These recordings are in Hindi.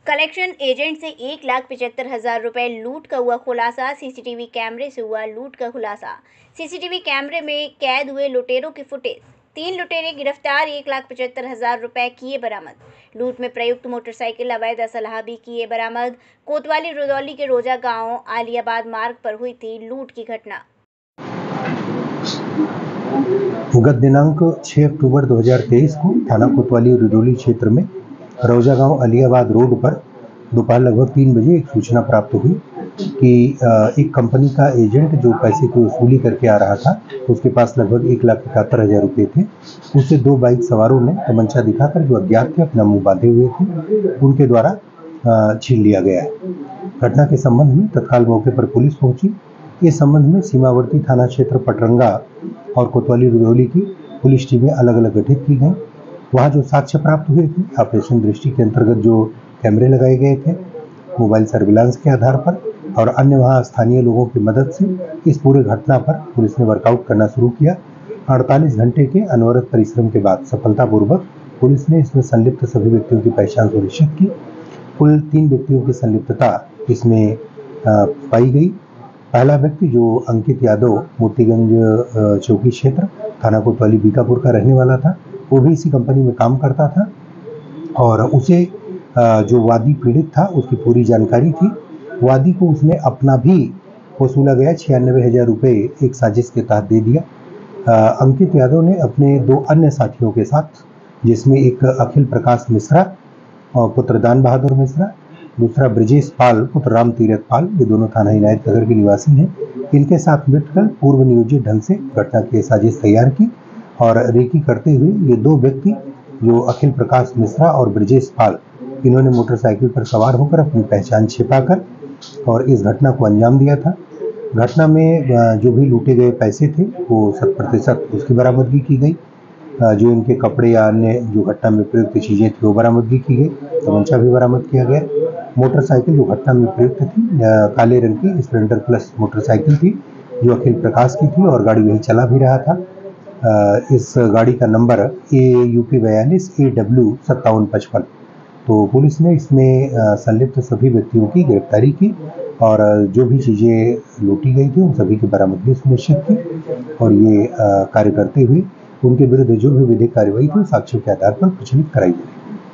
कलेक्शन एजेंट से 1,75,000 रुपए लूट का हुआ खुलासा। सीसीटीवी कैमरे से हुआ लूट का खुलासा। सीसीटीवी कैमरे में कैद हुए लुटेरों की फुटेज। 3 लुटेरे गिरफ्तार, 1,75,000 रुपए किए बरामद। लूट में प्रयुक्त मोटरसाइकिल, अवैध असलहा भी किए बरामद। कोतवाली रुदौली के रोजा गांव आलियाबाद मार्ग पर हुई थी लूट की घटना। गत दिनांक 6 अक्टूबर 2023 को थाना कोतवाली रुदौली क्षेत्र में रोजा गांव आलियाबाद रोड पर दोपहर लगभग 3 बजे एक सूचना प्राप्त हुई कि एक कंपनी का एजेंट जो पैसे की वसूली करके आ रहा था, उसके पास लगभग 1,71,000 रुपये थे। उससे 2 बाइक सवारों ने तमंचा दिखाकर, जो अज्ञात थे, अपना मुंह बांधे हुए थे, उनके द्वारा छीन लिया गया है। घटना के संबंध में तत्काल मौके पर पुलिस पहुंची। इस संबंध में सीमावर्ती थाना क्षेत्र पटरंगा और कोतवाली रुदौली की पुलिस टीमें अलग अलग गठित की गई। वहाँ जो साक्ष्य प्राप्त हुए थे, ऑपरेशन दृष्टि के अंतर्गत जो कैमरे लगाए गए थे, मोबाइल सर्विलांस के आधार पर और अन्य वहाँ स्थानीय लोगों की मदद से इस पूरे घटना पर पुलिस ने वर्कआउट करना शुरू किया। 48 घंटे के अनवरत परिश्रम के बाद सफलतापूर्वक पुलिस ने इसमें संलिप्त सभी व्यक्तियों की पहचान सुनिश्चित की। कुल 3 व्यक्तियों की संलिप्तता इसमें पाई गई। पहला व्यक्ति जो अंकित यादव मोतीगंज चौकी क्षेत्र थाना कोतवाली बीकापुर का रहने वाला था, वो भी इसी कंपनी में काम करता था और उसे जो वादी पीड़ित था उसकी पूरी जानकारी थी। वादी को उसने अपना भी वसूला गया 96,000 रुपये एक साजिश के तहत दे दिया। अंकित यादव ने अपने 2 अन्य साथियों के साथ, जिसमें एक अखिल प्रकाश मिश्रा और पुत्र दान बहादुर मिश्रा, दूसरा ब्रजेश पाल पुत्र राम तीरथ पाल, ये दोनों थाना इनायत नगर के निवासी हैं, इनके साथ मिलकर पूर्व नियोजित ढंग से घटना की साजिश तैयार की और रेकी करते हुए ये 2 व्यक्ति जो अखिल प्रकाश मिश्रा और ब्रजेश पाल, इन्होंने मोटरसाइकिल पर सवार होकर अपनी पहचान छिपाकर और इस घटना को अंजाम दिया था। घटना में जो भी लूटे गए पैसे थे वो 100% उसकी बरामदगी की गई। जो इनके कपड़े या अन्य जो घटना में प्रयुक्त चीज़ें थी वो बरामदगी की गई। तमंचा भी बरामद किया गया। मोटरसाइकिल जो घटना में प्रयुक्त थी काले रंग की स्प्लेंडर प्लस मोटरसाइकिल थी, जो अखिल प्रकाश की थी और गाड़ी वही चला भी रहा था। इस गाड़ी का नंबर AUP 42 AW 5755। तो पुलिस ने इसमें संलिप्त सभी व्यक्तियों की गिरफ्तारी की और जो भी चीज़ें लूटी गई थी उन सभी की बरामदगी सुनिश्चित की और ये कार्य करते हुए उनके विरुद्ध जो भी विधिक कार्रवाई थी साक्ष्यों के आधार पर प्रचलित कराई गई।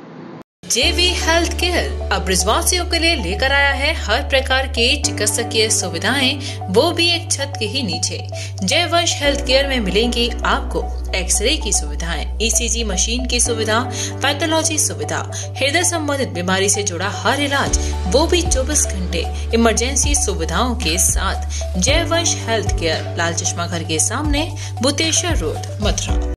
JV हेल्थ केयर अब ब्रजवासियों के लिए लेकर आया है हर प्रकार की चिकित्सकीय सुविधाएं, वो भी एक छत के ही नीचे। जयवंश हेल्थ केयर में मिलेंगी आपको एक्सरे की सुविधाएं, ECG मशीन की सुविधा, पैथोलॉजी सुविधा, हृदय संबंधित बीमारी से जुड़ा हर इलाज, वो भी 24 घंटे इमरजेंसी सुविधाओं के साथ। जयवंश हेल्थ केयर, लाल चश्मा घर के सामने, बुतेश्वर रोड, मथुरा।